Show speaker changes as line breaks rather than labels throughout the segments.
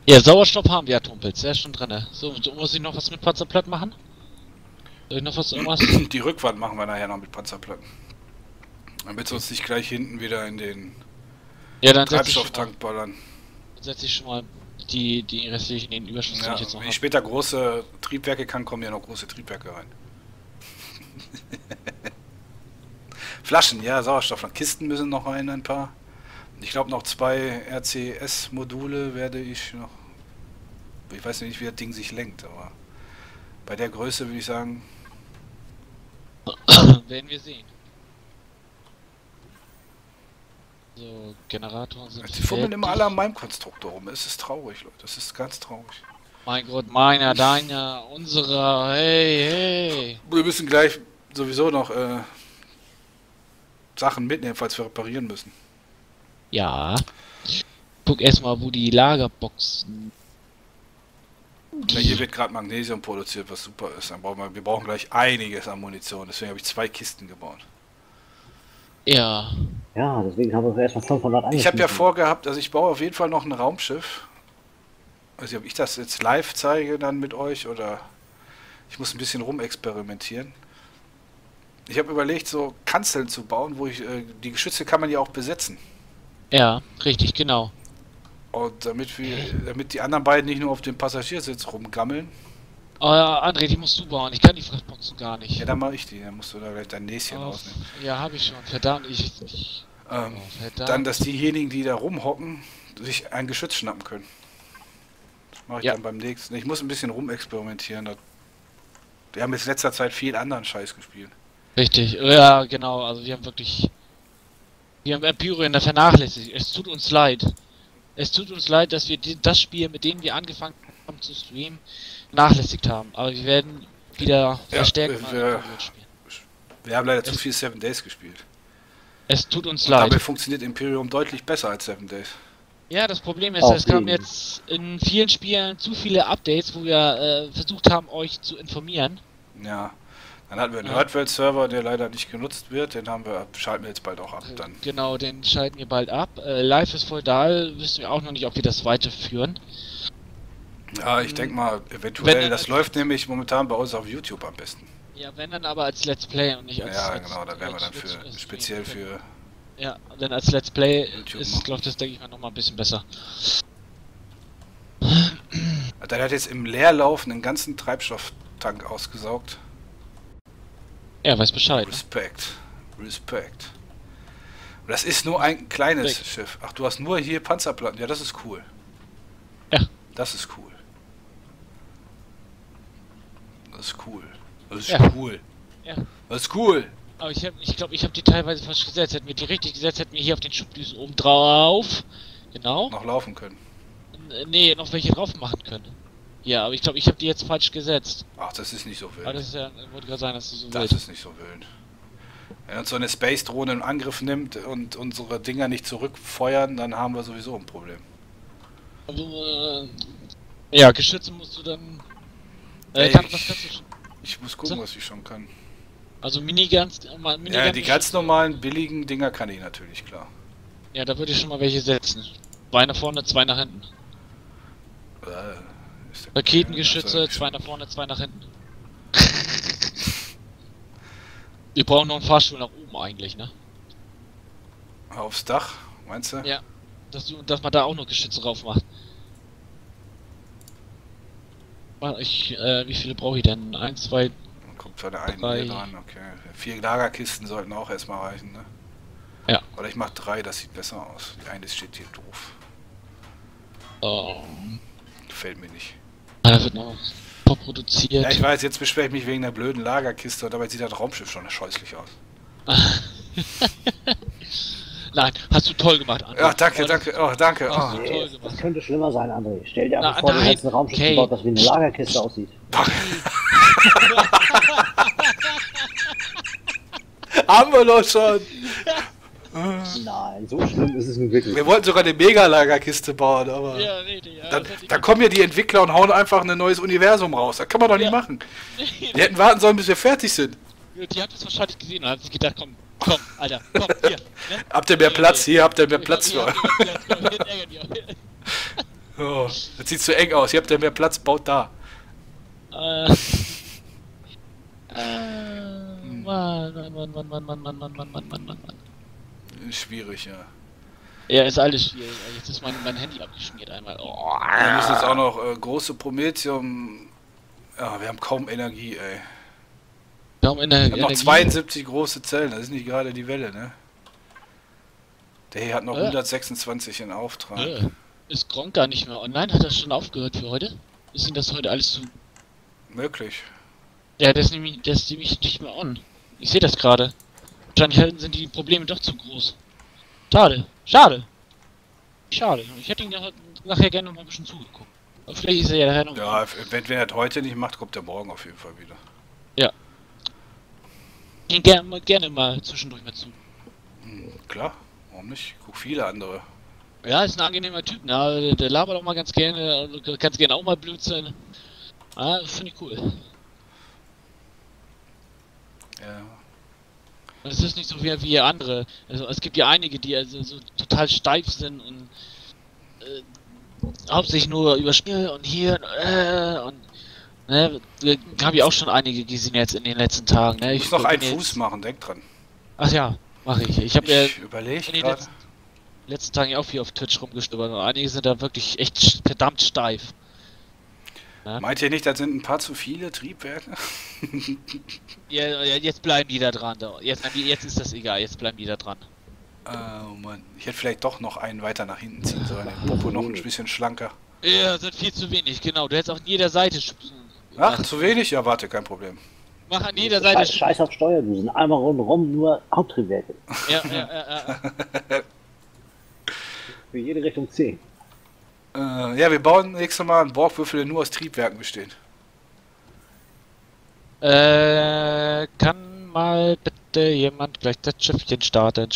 Ja, Sauerstoff haben wir ja, Tumpels. Der ist schon drin. So, muss ich noch was mit Panzerplatten machen? Soll ich noch irgendwas?
Die Rückwand machen wir nachher noch mit Panzerplatten. Damit sie uns nicht gleich hinten wieder in den
Ja, dann
Treibstofftank ballern.
setze ich schon mal die restlichen, den Überschuss, den
Ja,
ich jetzt noch
wenn
habe.
ich später große Triebwerke kann, kommen ja noch große Triebwerke rein. Flaschen, ja, Sauerstoff. Kisten müssen noch rein, ein paar. Ich glaube noch 2 RCS-Module werde ich noch... Ich weiß nicht, wie das Ding sich lenkt, aber bei der Größe würde ich sagen...
Werden wir sehen. So, Generatoren sind
Die fummeln immer alle an meinem Konstruktor rum. Es ist traurig, Leute. Das ist ganz traurig.
Mein Gott, meiner, deiner, unserer, hey.
Wir müssen gleich sowieso noch Sachen mitnehmen, falls wir reparieren müssen.
Ja. Guck erstmal, wo die Lagerboxen...
Ja, hier wird gerade Magnesium produziert, was super ist. Dann wir brauchen gleich einiges an Munition. Deswegen habe ich 2 Kisten gebaut.
Ja.
Ja, deswegen haben wir erstmal 500 angeschlossen.
Ich habe ja vorgehabt, also ich baue auf jeden Fall noch ein Raumschiff. Also ob ich das jetzt live zeige dann mit euch oder ich muss ein bisschen rumexperimentieren. Ich habe überlegt, so Kanzeln zu bauen, wo ich die Geschütze kann man ja auch besetzen.
Ja, richtig, genau.
Und damit die anderen beiden nicht nur auf dem Passagiersitz rumgammeln.
André, die musst du bauen. Ich kann die Fressboxen gar nicht.
Ja, dann mache ich die. Dann musst du da gleich dein Näschen rausnehmen.
Ja, habe ich schon. Verdammt, verdammt.
Dann, dass diejenigen, die da rumhocken, sich ein Geschütz schnappen können. Das mache ich dann beim nächsten. Ich muss ein bisschen rumexperimentieren. Wir haben jetzt in letzter Zeit viel anderen Scheiß gespielt.
Richtig, ja, genau. Also wir haben Empyrean da vernachlässigt. Es tut uns leid. Es tut uns leid, dass wir das Spiel, mit dem wir angefangen haben zu streamen, vernachlässigt haben. Aber wir werden wieder verstärkt
spielen. Wir haben leider zu viel 7 Days gespielt.
Es tut uns leid.
Dabei funktioniert Imperium deutlich besser als 7 Days.
Ja, das Problem ist, es kamen jetzt in vielen Spielen zu viele Updates, wo wir versucht haben, euch zu informieren.
Ja. Dann hatten wir einen Nerdwelt-Server, der leider nicht genutzt wird. Den schalten wir jetzt bald auch ab. Dann.
Genau, den schalten wir bald ab. Live ist feudal, wissen wir auch noch nicht, ob wir das weiterführen.
Ja, ich denke mal, eventuell. Das läuft nämlich momentan bei uns auf YouTube am besten.
Ja, wenn dann aber als Let's Play und nicht als...
Ja, genau, da werden wir dann speziell für...
Ja, denn als Let's Play
YouTube
läuft das, denke ich mal, nochmal ein bisschen besser.
Der hat jetzt im Leerlauf einen ganzen Treibstofftank ausgesaugt.
Er weiß Bescheid.
Respekt. Respekt. Und das ist nur ein kleines Schiff. Ach, du hast nur hier Panzerplatten. Ja, das ist cool.
Ja.
Das ist cool. Das ist cool. Das ist cool.
Ja.
Das ist cool.
Aber ich glaube, ich habe die teilweise falsch gesetzt. Hätten wir die richtig gesetzt, hätten wir hier auf den Schubdüsen oben drauf. Genau.
Noch laufen können.
Nee, noch welche drauf machen können. Ja, aber ich glaube, ich habe die jetzt falsch gesetzt.
Ach, das ist nicht so wild.
Aber das ist ja, wollte gerade sagen, das ist so
wild. Das ist nicht so wild. Wenn uns so eine Space-Drohne in Angriff nimmt und unsere Dinger nicht zurückfeuern, dann haben wir sowieso ein Problem.
Also, ja, Geschütze musst du dann... was kannst du schon?
Ich muss gucken, was ich schon kann.
Also Miniguns...
Ja, die ganz normalen, billigen Dinger kann ich natürlich, klar.
Ja, da würde ich schon mal welche setzen. 2 nach vorne, 2 nach hinten. Raketengeschütze, 2 nach vorne, 2 nach hinten. Wir brauchen noch einen Fahrstuhl nach oben eigentlich, ne?
Aufs Dach, meinst du?
Ja, dass man da auch noch Geschütze drauf macht. Wie viele brauche ich denn? 1, 2...
Kommt zwar der eine hier dran, okay. 4 Lagerkisten sollten auch erstmal reichen, ne?
Ja.
Oder ich mach 3, das sieht besser aus. Die eine steht hier doof.
Oh.
Gefällt mir nicht.
Da wird noch Pop produziert.
Ja, ich weiß, jetzt beschwere ich mich wegen der blöden Lagerkiste und dabei sieht das Raumschiff schon scheußlich aus.
Nein, hast du toll gemacht, André.
Ja, danke, danke, oh, danke.
Oh. Nee, das könnte schlimmer sein, André. Stell dir einfach vor, du hättest ein Raumschiff gebaut, das wie eine Lagerkiste aussieht.
Haben wir doch schon!
Nein, so schlimm ist es nun wirklich.
Wir wollten sogar eine Mega-Lagerkiste bauen, aber...
Ja, richtig, ja,
dann kommen ja die Entwickler und hauen einfach ein neues Universum raus. Das kann man doch nicht machen. Die hätten warten sollen, bis wir fertig sind.
Die hat es wahrscheinlich gesehen und hat sich gedacht, komm, Alter, komm, hier. Ne?
Habt ihr mehr Platz? Hier habt ihr mehr Platz für euch. Oh, das sieht zu eng aus. Ihr habt ja mehr Platz, baut da.
Mann.
Schwierig, ja.
Ja, ist alles schwierig. Jetzt ist mein Handy abgeschmiert einmal. Oh.
Wir müssen jetzt auch noch große Prometheum. Ja, wir haben kaum Energie, ey.
Kaum Energie.
Wir haben noch 72 große Zellen, das ist nicht gerade die Welle, ne? Der hier hat noch 126 in Auftrag.
Ist Gronk gar nicht mehr online? Hat das schon aufgehört für heute? Ist Ihnen das heute alles zu...
Möglich.
Ja, der ist nämlich nicht mehr on. Ich sehe das gerade. Wahrscheinlich sind die Probleme doch zu groß. Schade. Ich hätte ihn nachher gerne noch mal ein bisschen zugeguckt. Aber vielleicht ist er ja nachher noch...
Ja, wenn er das heute nicht macht, kommt er morgen auf jeden Fall wieder.
Ja. Ich gerne mal zwischendurch mal zu.
Klar, warum nicht? Ich guck viele andere.
Ja, ist ein angenehmer Typ, ne? Der labert auch mal ganz gerne auch mal Blödsinn. Ah, finde ich cool.
Ja.
Es ist nicht so wie andere. Also es gibt ja einige, die also so total steif sind und hauptsächlich nur über Spiel und hier und ne, habe ich auch schon einige gesehen jetzt in den letzten Tagen. Ne?
Ich muss noch einen Fuß machen, denk dran.
Ach ja, mache ich. Ich habe ja
überlegt
in den letzten Tagen auch viel auf Twitch rumgestöbert und einige sind da wirklich echt verdammt steif. Ja?
Meint ihr nicht, das sind ein paar zu viele Triebwerke?
Ja, jetzt bleiben die da dran. Jetzt ist das egal, jetzt bleiben die da dran.
Oh Mann, ich hätte vielleicht doch noch einen weiter nach hinten ziehen sollen. Den Popo noch ein bisschen schlanker.
Ja, sind viel zu wenig, genau. Du hättest auf jeder Seite...
Ach, zu wenig? Ja, warte, kein Problem.
Mach an jeder Seite...
Scheiß auf Steuerdüsen, einmal rundherum nur Haupttriebwerke.
Ja.
Für jede Richtung 10.
Ja, wir bauen nächstes Mal einen Borgwürfel, der nur aus Triebwerken besteht.
Kann mal bitte jemand gleich das Schiffchen starten?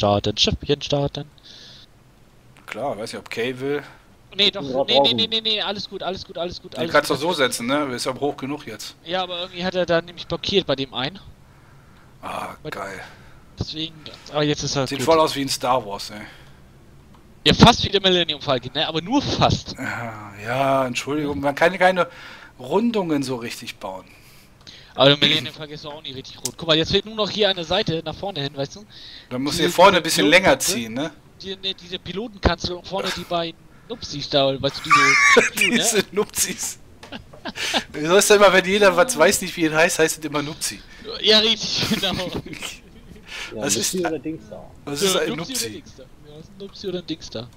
Klar, weiß nicht, ob Kay will.
Nee, doch, nee, alles gut.
Den kannst du so setzen, ne? Ist aber hoch genug jetzt.
Ja, aber irgendwie hat er da nämlich blockiert bei dem einen.
Ah, geil.
Deswegen, aber jetzt ist er
Sieht voll aus wie ein Star Wars, ey.
Ja, fast wie der Millennium Falcon, ne? Aber nur fast.
Ja, Entschuldigung, man kann keine Rundungen so richtig bauen.
Aber der Millennium Falcon ist doch auch nicht richtig rot. Guck mal, jetzt fehlt nur noch hier eine Seite nach vorne hin, weißt du?
Dann musst du hier vorne ein bisschen länger ziehen, ne?
Diese Pilotenkanzel und vorne die beiden Nupsis da, weißt du,
diese Nupsis. Wieso ist denn immer, wenn jeder was weiß nicht, wie es heißt es immer Nupsi?
Ja, richtig, genau.
Ja, was ist oder Dings da?
Was ist ein Nupsi?
Ja, ist ein Nupsi oder ein Dings da.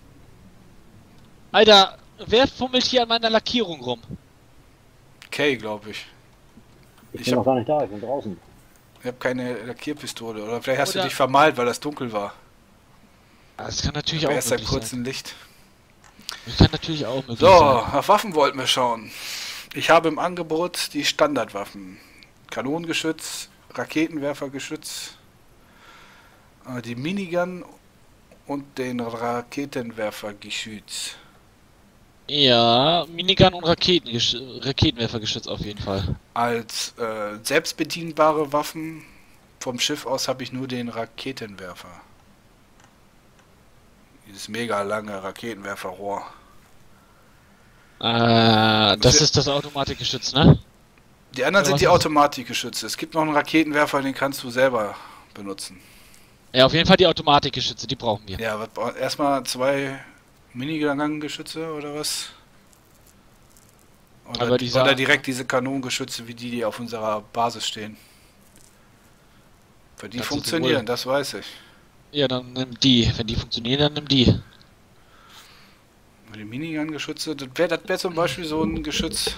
Alter, wer fummelt hier an meiner Lackierung rum?
Kay, glaube ich.
Ich bin noch gar nicht da, ich bin draußen.
Ich habe keine Lackierpistole. Oder vielleicht hast du dich vermalt, weil das dunkel war.
Das kann natürlich auch
erst ein kurzes Licht.
Das kann natürlich auch möglich
sein. So,
sein.
auf Waffen wollten wir schauen. Ich habe im Angebot die Standardwaffen. Kanonengeschütz, Raketenwerfergeschütz, die Minigun und den Raketenwerfergeschütz.
Ja, Minigun und Raketenwerfergeschütz auf jeden Fall.
Als selbstbedienbare Waffen vom Schiff aus habe ich nur den Raketenwerfer. Dieses mega lange Raketenwerferrohr.
Das ist das Automatikgeschütz, ne?
Die anderen sind die Automatikgeschütze. Es gibt noch einen Raketenwerfer, den kannst du selber benutzen.
Ja, auf jeden Fall die Automatikgeschütze, die brauchen wir.
Ja, erstmal 2 Minigun-Geschütze oder was? Oder direkt diese Kanonengeschütze, wie die auf unserer Basis stehen. Weil die funktionieren, das weiß ich.
Ja, dann nimm die. Wenn die funktionieren, dann nimm die.
Die Minigun-Geschütze, das wär zum Beispiel so ein Geschütz.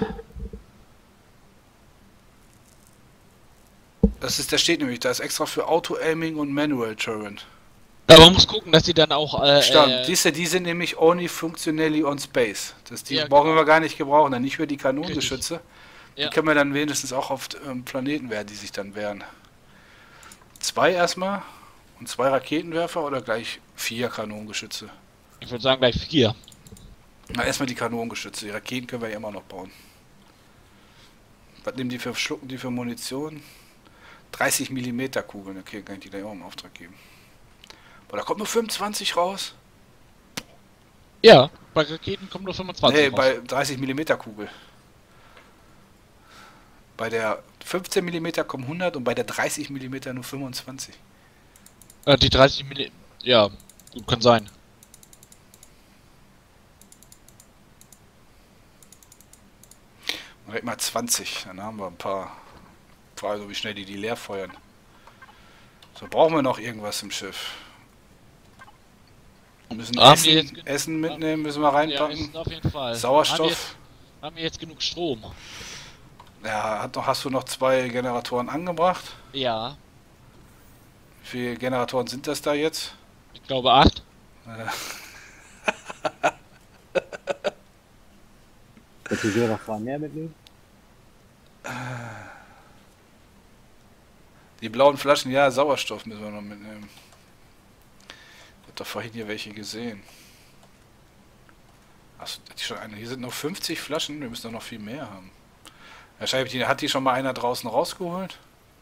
Da steht nämlich, da ist extra für Auto-Aiming und Manual Turret.
Aber man muss gucken, dass die dann auch...
die sind nämlich only functionally on space. Die brauchen wir gar nicht gebrauchen, dann nicht für die Kanonengeschütze. Die können wir dann wenigstens auch auf Planeten wehren, die sich dann wehren. 2 erstmal und 2 Raketenwerfer oder gleich 4 Kanonengeschütze?
Ich würde sagen gleich 4.
Na, erstmal die Kanonengeschütze. Die Raketen können wir ja immer noch bauen. Was nehmen die für Schlucken, die für Munition? 30 mm Kugeln, okay, kann ich die gleich auch im Auftrag geben. Boah, da kommt nur 25 raus.
Ja. Bei Raketen kommen nur 25
Nee,
raus.
bei 30 mm Kugel. Bei der 15 mm kommen 100 und bei der 30 mm nur 25.
Die 30 mm... Ja, gut, kann sein.
Direkt mal 20, dann haben wir ein paar. Frage, wie schnell die leer feuern. So, brauchen wir noch irgendwas im Schiff? Wir müssen Essen mitnehmen, müssen wir reinpacken.
Ja, Essen auf jeden Fall.
Sauerstoff.
Haben wir jetzt genug Strom?
Ja, hast du noch 2 Generatoren angebracht?
Ja.
Wie viele Generatoren sind das da jetzt?
Ich glaube 8.
Willst du noch mehr mitnehmen?
Die blauen Flaschen, ja, Sauerstoff müssen wir noch mitnehmen. Ich hab doch vorhin hier welche gesehen. Achso, hier sind noch 50 Flaschen, wir müssen doch noch viel mehr haben. Wahrscheinlich hat die schon mal einer draußen rausgeholt?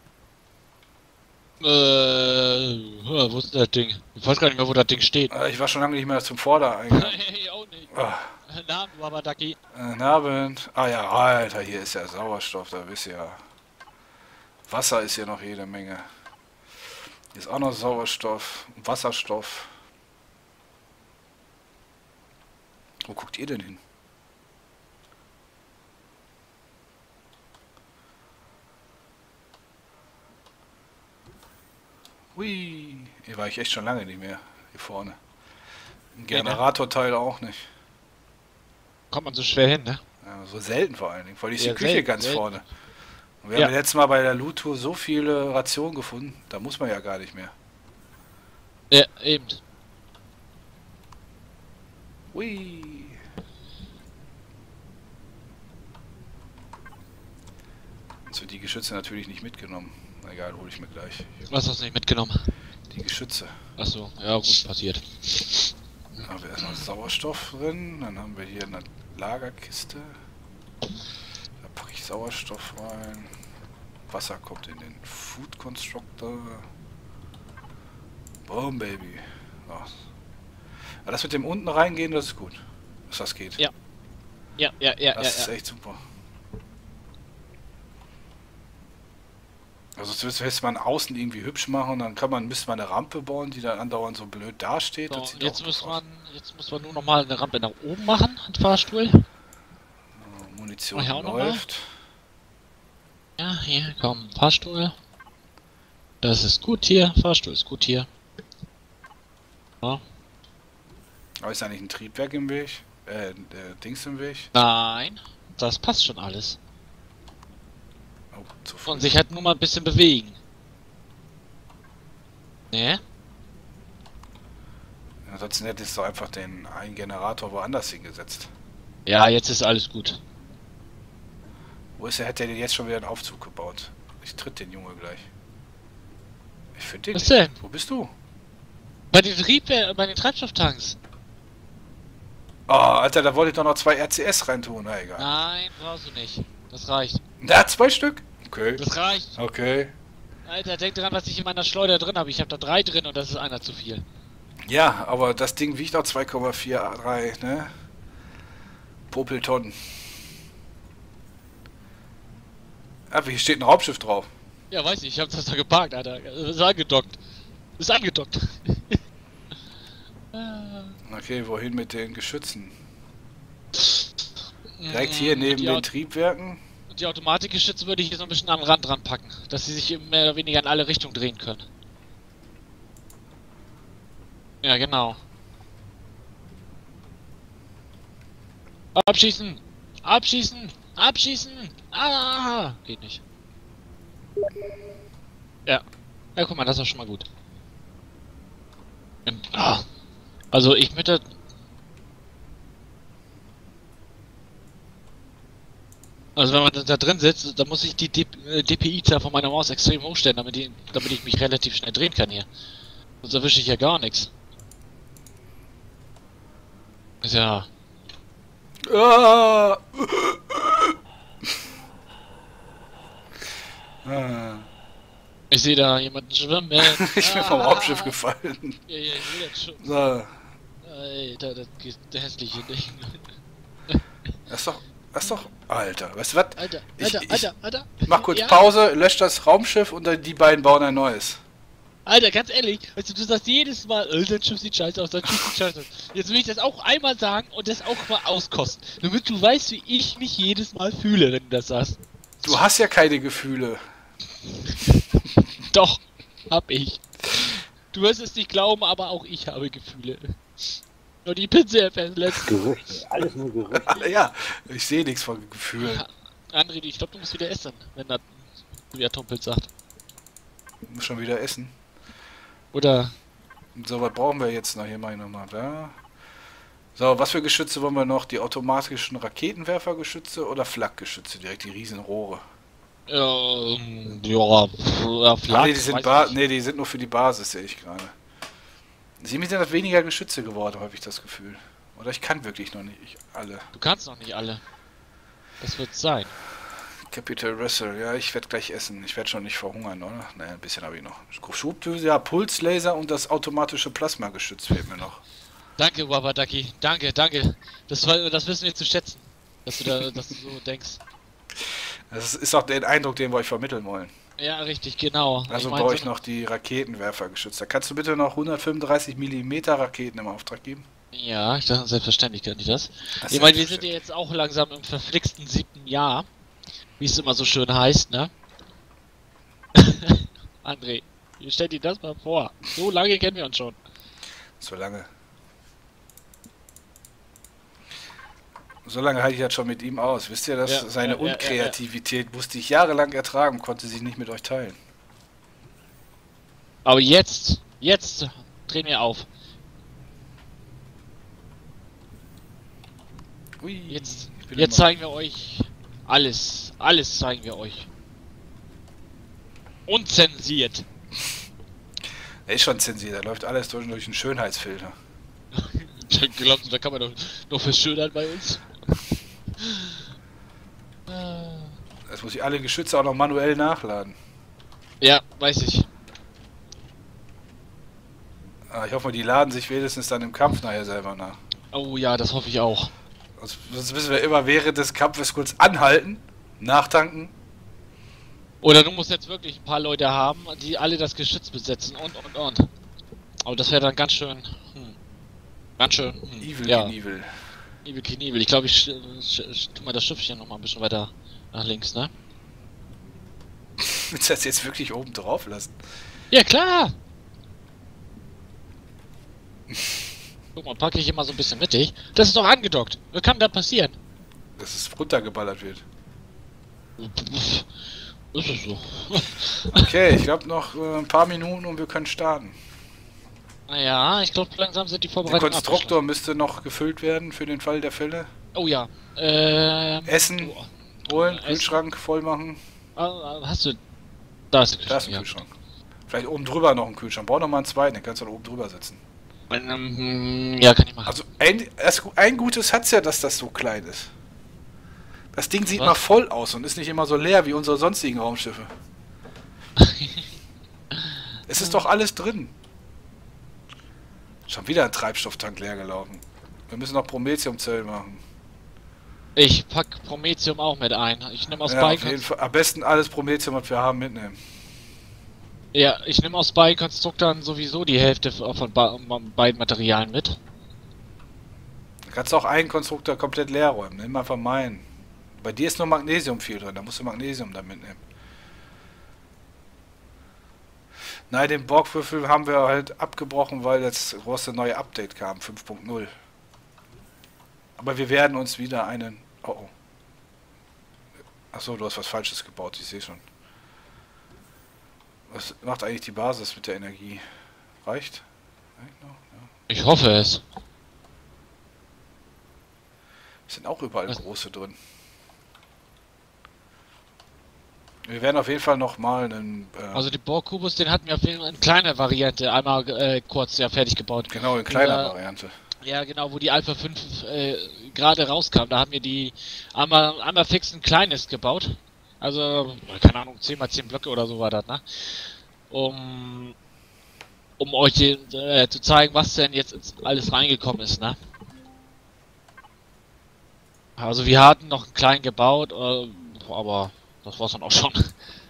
Wo ist das Ding? Ich weiß gar nicht mehr, wo das Ding steht.
Ich war schon lange nicht mehr zum Vordereingang.
Ich auch nicht.
Oh.
Na, du aber Ducky.
Abend. Ah ja, Alter, hier ist ja Sauerstoff, da wisst ihr ja. Wasser ist hier noch jede Menge. Hier ist auch noch Sauerstoff, Wasserstoff. Wo guckt ihr denn hin? Hui, hier war ich echt schon lange nicht mehr, hier vorne. Ein Generatorteil auch nicht.
Kommt man so schwer hin, ne?
Ja, so selten vor allen Dingen, weil ist
Ja,
die Küche
selten,
ganz
selten.
vorne. Und wir haben letztes Mal bei der Loot-Tour so viele Rationen gefunden, da muss man ja gar nicht mehr.
Ja, eben.
Hui. So, die Geschütze natürlich nicht mitgenommen. Na egal, hole ich mir gleich.
Was hast du nicht mitgenommen?
Die Geschütze.
Achso, ja gut, passiert.
Dann haben wir erstmal Sauerstoff drin, dann haben wir hier eine Lagerkiste. Da packe ich Sauerstoff rein. Wasser kommt in den Food Constructor. Boom, Baby. So. Aber das mit dem unten reingehen, das ist gut. Dass das geht.
Ja. Ja.
Das ist echt super. Also das müsste man außen irgendwie hübsch machen, dann müsste man eine Rampe bauen, die dann andauernd so blöd dasteht.
So,
Das sieht
jetzt
auch
muss
gut aus.
jetzt muss man nur noch mal eine Rampe nach oben machen, ein Fahrstuhl.
Munition
Hier auch noch
läuft.
Ja, hier, komm, Fahrstuhl. Das ist gut hier, Fahrstuhl ist gut hier. Ja.
Aber ist eigentlich ein Triebwerk im Weg? Dings im Weg?
Nein, das passt schon alles.
Oh, zu früh.
Von sich halt nur mal ein bisschen bewegen. Ne?
Ansonsten hätte ich doch einfach den einen Generator woanders hingesetzt.
Ja, jetzt ist alles gut.
Wo ist er? Hätte er denn jetzt schon wieder einen Aufzug gebaut? Ich tritt den Junge gleich. Ich finde den
Was
nicht.
denn?
Wo bist du?
Bei den bei den Treibstofftanks.
Oh, Alter, da wollte ich doch noch 2 RCS reintun. Na egal.
Nein, brauchst du nicht. Das reicht.
Da 2 Stück? Okay.
Das reicht.
Okay.
Alter, denk dran, was ich in meiner Schleuder drin habe. Ich habe da 3 drin und das ist einer zu viel.
Ja, aber das Ding wiegt auch 2,43, ne? Popeltonnen. Ah, hier steht ein Raumschiff drauf.
Ja, weiß ich habe das da geparkt, Alter. Das ist angedockt. Ist angedockt.
Okay, wohin mit den Geschützen? Direkt hier neben den Triebwerken.
Die Automatikgeschütze würde ich hier so ein bisschen am Rand dran packen, dass sie sich mehr oder weniger in alle Richtungen drehen können. Ja, genau. Abschießen! Abschießen! Abschießen! Ah! Geht nicht. Ja. Ja, guck mal, das ist doch schon mal gut. Also ich möchte... Also wenn man da drin sitzt, dann muss ich die DPI-Zahl von meiner Maus extrem hochstellen, damit ich mich relativ schnell drehen kann hier. Sonst erwische ich ja gar nichts. Ist ja...
Ah!
Ich sehe da jemanden schwimmen.
Ich bin vom Raumschiff gefallen.
Ja, ich will jetzt schon.
So.
Alter, das hässliche Ding.
Das ist doch... Alter, weißt du was?
Alter.
Ich mach kurz Pause, lösch das Raumschiff und dann die beiden bauen ein neues.
Alter, ganz ehrlich, weißt du sagst jedes Mal, dein Schiff sieht scheiße aus, dein Schiff sieht scheiße aus. Jetzt will ich das auch einmal sagen und das auch mal auskosten. Damit du weißt, wie ich mich jedes Mal fühle, wenn du das sagst.
Du hast ja keine Gefühle.
Doch, hab ich. Du wirst es nicht glauben, aber auch ich habe Gefühle. Nur die Pinsel verletzt.
Gerüchte, alles nur Gerüchte.
Ja, ich sehe nichts von Gefühlen.
André, ich glaube, du musst wieder essen, wenn das wie Atompilz sagt.
Ich muss schon wieder essen.
Oder?
So, was brauchen wir jetzt noch? Hier mache ich nochmal da. So, was für Geschütze wollen wir noch? Die automatischen Raketenwerfergeschütze oder Flakgeschütze? Direkt die Riesenrohre.
Flak.
Nee, die sind nur für die Basis, sehe ich gerade. Sie sind das weniger Geschütze geworden, habe ich das Gefühl. Oder ich kann wirklich noch nicht alle.
Du kannst noch nicht alle. Das wird sein.
Capital Wrestle, ja, ich werde gleich essen. Ich werde schon nicht verhungern, oder? Ne, ein bisschen habe ich noch. Schubdüse, ja, Pulslaser und das automatische Plasmageschütz fehlt mir noch.
Danke, Wabadaki. Danke. Das wissen wir zu schätzen. Dass du so denkst.
Das ist auch der Eindruck, den wir euch vermitteln wollen.
Ja, richtig, genau.
Also brauche ich noch die Raketenwerfergeschütze. Kannst du bitte noch 135 mm Raketen im Auftrag geben?
Ja, ich dachte, selbstverständlich kann ich das. Ich meine, wir sind ja jetzt auch langsam im verflixten 7. Jahr. Wie es immer so schön heißt, ne? André, stell dir das mal vor. So lange kennen wir uns schon.
So lange. So lange halte ich jetzt schon mit ihm aus. Wisst ihr, dass seine Unkreativität musste ich jahrelang ertragen, konnte sie nicht mit euch teilen.
Aber jetzt drehen wir auf.
Ui,
jetzt zeigen wir euch alles zeigen wir euch. Unzensiert.
Er ist schon zensiert, da läuft alles durch einen Schönheitsfilter.
Glaubst du, da kann man doch noch verschönern bei uns?
Das muss ich alle Geschütze auch noch manuell nachladen.
Ja, weiß ich.
Ich hoffe, die laden sich wenigstens dann im Kampf nachher selber nach.
Oh ja, das hoffe ich auch.
Sonst müssen wir immer während des Kampfes kurz anhalten, nachtanken.
Oder du musst jetzt wirklich ein paar Leute haben, die alle das Geschütz besetzen und. Aber das wäre dann ganz schön.
Evil
ja.
Knievel.
Evil Knievel. Ich glaube, ich tu mal das Schiffchen noch mal ein bisschen weiter nach links, ne?
Willst du das jetzt wirklich oben drauf lassen?
Ja, klar! Guck mal, packe ich immer so ein bisschen mittig. Das ist doch angedockt. Was kann da passieren?
Dass es runtergeballert wird.
Ist es so.
Okay, ich glaube noch ein paar Minuten und wir können starten.
Naja, ich glaube langsam sind die Vorbereitungen.
Der Konstruktor müsste noch gefüllt werden für den Fall der Fälle.
Oh ja.
Essen holen, Kühlschrank voll machen.
Hast du... Da ist der
Kühlschrank. Vielleicht oben drüber noch einen Kühlschrank. Brauch noch mal einen zweiten, den kannst du da oben drüber setzen.
Ja, kann ich machen.
Also ein Gutes hat's ja, dass das so klein ist. Das Ding sieht mal voll aus und ist nicht immer so leer wie unsere sonstigen Raumschiffe. Es ist doch alles drin. Schon wieder ein Treibstofftank leer gelaufen. Wir müssen noch Promethiumzellen machen.
Ich pack Promethium auch mit ein. Ich nehme aus
auf jeden Fall. Am besten alles Promethium, was wir haben, mitnehmen.
Ja, ich nehme aus beiden Konstruktern sowieso die Hälfte von beiden Materialien mit.
Du kannst auch einen Konstruktor komplett leer räumen. Nimm einfach meinen. Bei dir ist nur Magnesium viel drin, da musst du Magnesium dann mitnehmen. Nein, den Borgwürfel haben wir halt abgebrochen, weil das große neue Update kam, 5.0. Aber wir werden uns wieder einen... Oh. Achso, du hast was Falsches gebaut, ich sehe schon. Was macht eigentlich die Basis mit der Energie? Reicht? Reicht noch? Ja.
Ich hoffe es.
Es sind auch überall große drin. Wir werden auf jeden Fall noch mal einen...
also die Borg-Kubus, den hatten wir auf jeden Fall in kleiner Variante einmal kurz fertig gebaut.
Genau, in kleiner Variante.
Ja, genau, wo die Alpha 5 gerade rauskam, da haben wir die einmal fix ein kleines gebaut. Also, keine Ahnung, 10 x 10 Blöcke oder so war das, ne? um euch zu zeigen, was denn jetzt alles reingekommen ist, ne? Also wir hatten noch einen kleinen gebaut, aber das war's dann auch schon.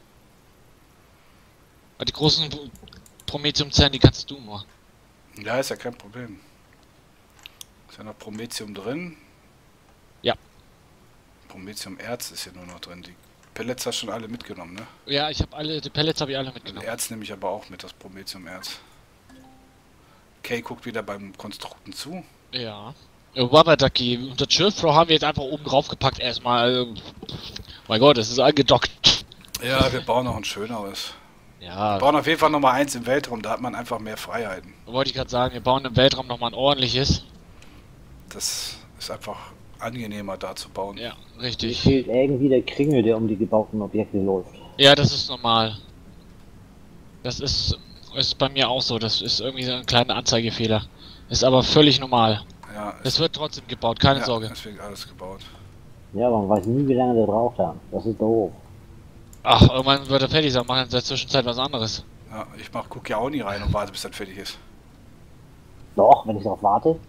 Die großen Prometheum-Zellen, die kannst du nur.
Ja, ist ja kein Problem. Ist ja noch Prometheum drin.
Ja.
Prometheum-Erz ist hier nur noch drin. Die Pellets hast du schon alle mitgenommen, ne?
Ja, die Pellets habe ich alle mitgenommen.
Erz nehme ich aber auch mit, das Prometheum-Erz. Kay guckt wieder beim Konstrukten zu.
Ja. Wabadaki, unter Schilfrohr haben wir jetzt einfach oben drauf gepackt erstmal. Mein Gott, es ist angedockt.
Ja, wir bauen noch ein schöneres.
Ja.
Wir bauen auf jeden Fall Nummer 1 im Weltraum, da hat man einfach mehr Freiheiten.
Wollte ich gerade sagen, wir bauen im Weltraum nochmal ein ordentliches.
Das ist einfach angenehmer da zu bauen.
Ja,
Mir
richtig.
fehlt irgendwie der Kringel, der um die gebauten Objekte läuft.
Ja, das ist normal. Das ist bei mir auch so. Das ist irgendwie so ein kleiner Anzeigefehler. Ist aber völlig normal.
Ja,
Es wird trotzdem gebaut, keine
ja,
Sorge.
es wird alles gebaut.
Ja, man weiß nie, wie lange der braucht haben. Das ist doof.
Ach, irgendwann wird er fertig sein, machen in der Zwischenzeit was anderes.
Ja, guck ja auch nie rein und warte, bis das fertig ist.
Doch, wenn ich darauf warte.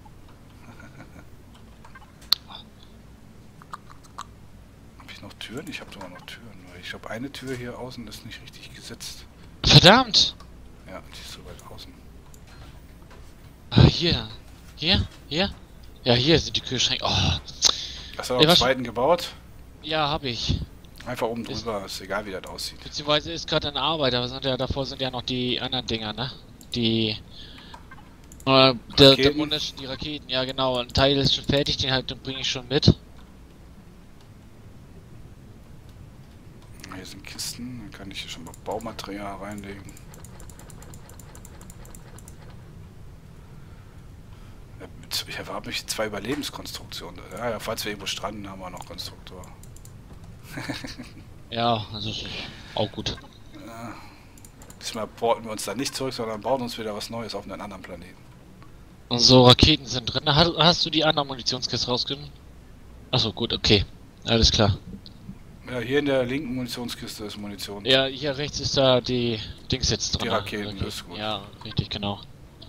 Habe ich noch Türen? Ich habe sogar noch Türen. Ich glaube, eine Tür hier außen ist nicht richtig gesetzt.
Verdammt!
Ja, die ist so weit außen.
Ah, hier. Hier? Hier? Ja, hier sind die Kühlschränke. Oh.
Hast du noch einen zweiten gebaut?
Ja, habe ich.
Einfach oben drüber, ist egal wie das aussieht.
Beziehungsweise ist gerade eine Arbeit, aber davor sind ja noch die anderen Dinger, ne? Die... der Monischen, die Raketen, ja genau. Ein Teil ist schon fertig, den bringe ich schon mit.
Hier sind Kisten, dann kann ich hier schon mal Baumaterial reinlegen. Ich habe mich 2 Überlebenskonstruktionen. Ja, falls wir irgendwo stranden, haben wir noch Konstruktor.
Ja, also ist auch gut.
Ja. Diesmal porten wir uns da nicht zurück, sondern bauen uns wieder was Neues auf einen anderen Planeten.
Und so, Raketen sind drin. Hast du die andere Munitionskiste rausgenommen? Achso, gut, okay. Alles klar.
Ja, hier in der linken Munitionskiste ist Munition.
Ja, hier rechts ist da die Dings jetzt drin.
Die Raketen, das ist gut.
Ja, richtig, genau.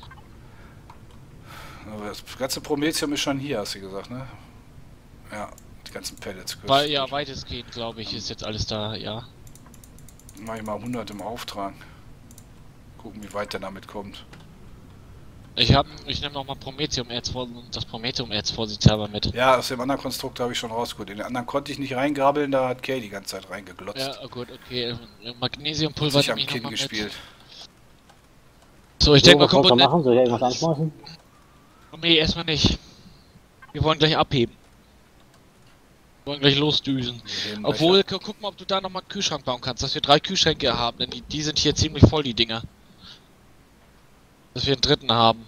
Aber das ganze Prometheum ist schon hier, hast du gesagt, ne? Ja, die ganzen Pellets.
Ja, weitestgehend, glaube ich, ist jetzt alles da, ja.
Mach ich mal 100 im Auftrag. Gucken, wie weit der damit kommt.
Ich nehme nochmal das Prometheum-Erz vorsichtshalber mit.
Ja, aus dem anderen Konstrukt habe ich schon rausgeholt. In den anderen konnte ich nicht reingrabbeln, da hat Kay die ganze Zeit reingeglotzt.
Ja, gut, okay. Magnesiumpulver
sich am Kinn gespielt.
So, ich denke mal,
was machen? Soll ich irgendwas anschmeißen?
Nee, erstmal nicht. Wir wollen gleich abheben. Wir wollen gleich losdüsen. Obwohl, guck mal, ob du da nochmal einen Kühlschrank bauen kannst, dass wir 3 Kühlschränke haben, denn die sind hier ziemlich voll, die Dinger. Dass wir einen dritten haben.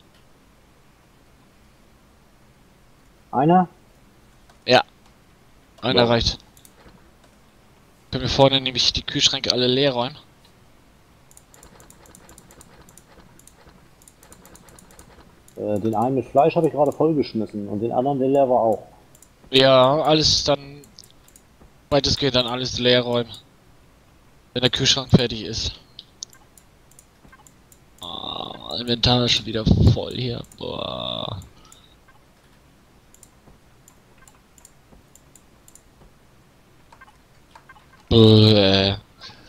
Einer?
Ja. Einer reicht. Können wir vorne nämlich die Kühlschränke alle leer räumen.
Den einen mit Fleisch habe ich gerade vollgeschmissen und den anderen, der leer war auch.
Ja, alles dann... Weitestgehend dann alles leer räumen. Wenn der Kühlschrank fertig ist. Ah, Inventar ist schon wieder voll hier. Boah. Bäh.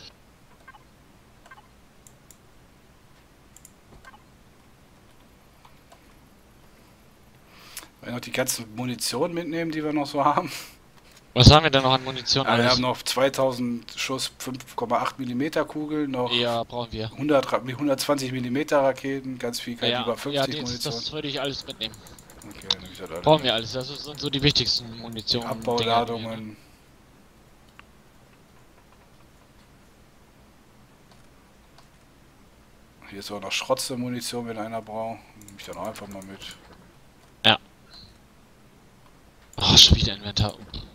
Wir noch die ganzen Munition mitnehmen, die wir noch so haben.
Was haben wir denn noch an Munition?
Ja, wir haben noch 2000 Schuss 5,8 mm Kugeln, noch
ja, brauchen wir.
120 mm Raketen, ganz viel Kaliber 50
ja,
Munition.
das würde ich alles mitnehmen.
Okay, dann nehme ich das alles.
Brauchen wir alles, das sind so die wichtigsten Munition.
Abbauladungen. Hier ist auch noch Schrotze-Munition, wenn einer braucht. Nehme ich dann auch einfach mal mit.
Ja. Oh, schon wieder Inventar.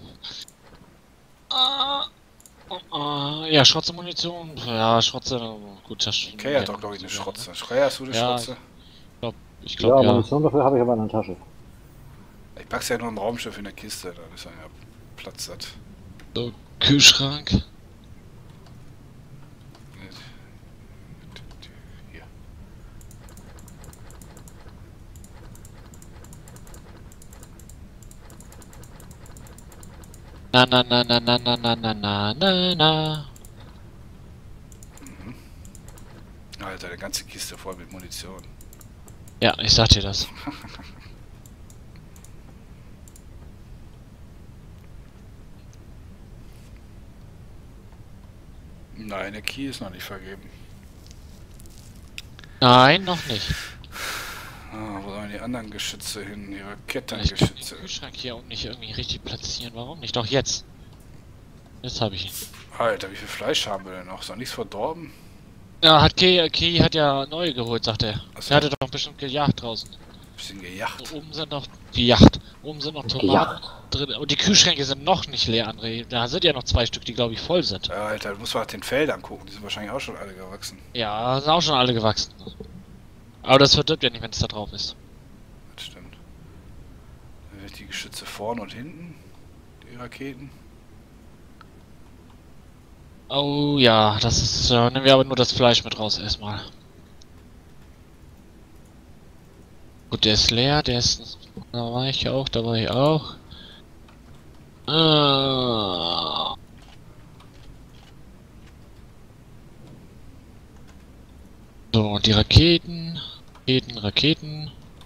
Ja, Schrotze-Munition. Ja, Schrotze. Gut, das
Okay, hat doch, glaube ich, eine Schrotze. Schreier, hast du eine Schrotze?
Ich glaube, ja. Munition dafür habe ich aber in der Tasche.
Ich pack's ja nur im Raumschiff in der Kiste, da ist ja Platz satt.
So, Kühlschrank.
Hier.
Na na na na na na na na na na na.
Alter, eine ganze Kiste voll mit Munition.
Ja, ich sag dir das.
Nein, der Key ist noch nicht vergeben.
Nein, noch nicht.
Ah, wo sollen die anderen Geschütze hin? Die
Ich kann den
Raketengeschütze.
Kühlschrank hier auch nicht irgendwie richtig platzieren. Warum nicht? Doch jetzt. Jetzt habe ich ihn.
Alter, wie viel Fleisch haben wir denn noch? Ist noch nichts verdorben?
Ja, Key hat ja neue geholt, sagt er.
Achso.
Der hatte doch bestimmt gejagt draußen.
Bisschen gejagt.
Oben sind noch gejagt. Oben sind noch Tomaten
Gejagt.
drin. Und die Kühlschränke sind noch nicht leer, André. Da sind ja noch 2 Stück, die glaube ich voll sind.
Ja, Alter, du musst mal nach den Feldern gucken. Die sind wahrscheinlich auch schon alle gewachsen.
Ja, sind auch schon alle gewachsen. Aber das verdirbt ja nicht, wenn es da drauf ist.
Das stimmt. Dann sind die Geschütze vorne und hinten. Die Raketen.
Oh ja, das ist. Nehmen wir aber nur das Fleisch mit raus erstmal. Gut, der ist leer, der ist. Da war ich auch, da war ich auch. So, die Raketen. Raketen.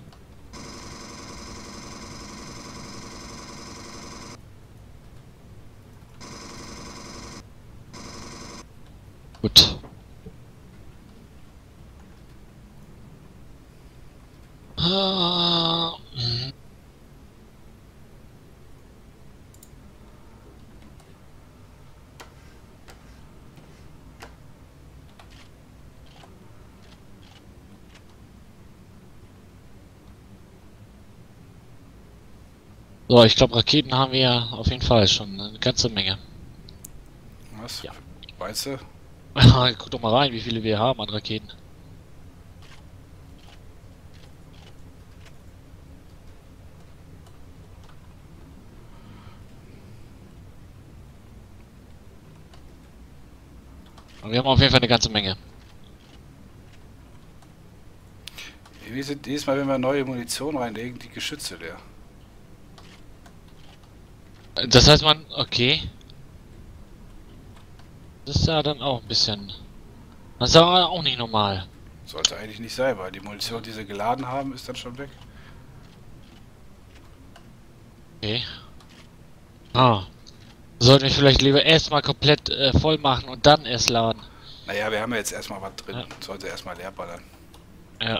Gut. So, ich glaube, Raketen haben wir ja auf jeden Fall schon eine ganze Menge.
Was?
Ja.
Weißt du?
Guck doch mal rein, wie viele wir haben an Raketen. Aber wir haben auf jeden Fall eine ganze Menge.
Wir sind jedes Mal, wenn wir neue Munition reinlegen, die Geschütze leer.
Das heißt man, okay. Das ist ja dann auch ein bisschen. Das ist aber auch nicht normal.
Sollte eigentlich nicht sein, weil die Munition, die sie geladen haben, ist dann schon weg.
Okay. Ah. Sollten wir vielleicht lieber erstmal komplett voll machen und dann erst laden.
Naja, wir haben ja jetzt erstmal was drin.
Ja.
Sollte erstmal leer ballern.
Ja.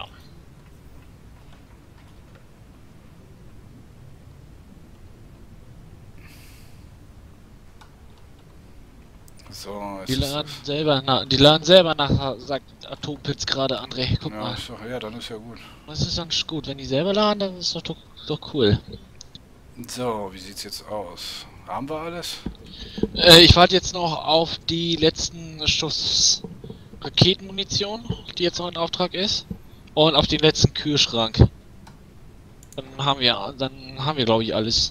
So,
Die laden selber nach, sagt Atompilz gerade, André. Guck
ja,
mal.
ist doch, ja, dann ist ja gut.
Das ist dann gut. Wenn die selber laden, dann ist doch cool.
So, wie sieht's jetzt aus? Haben wir alles?
Ich warte jetzt noch auf die letzten Schuss Raketenmunition, die jetzt noch in Auftrag ist. Und auf den letzten Kühlschrank. Dann haben wir glaube ich alles.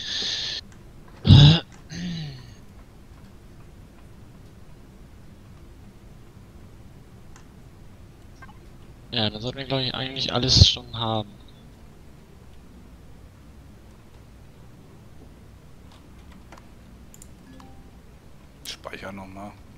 Ja, dann sollten wir glaube ich eigentlich alles schon haben.
Speichern nochmal.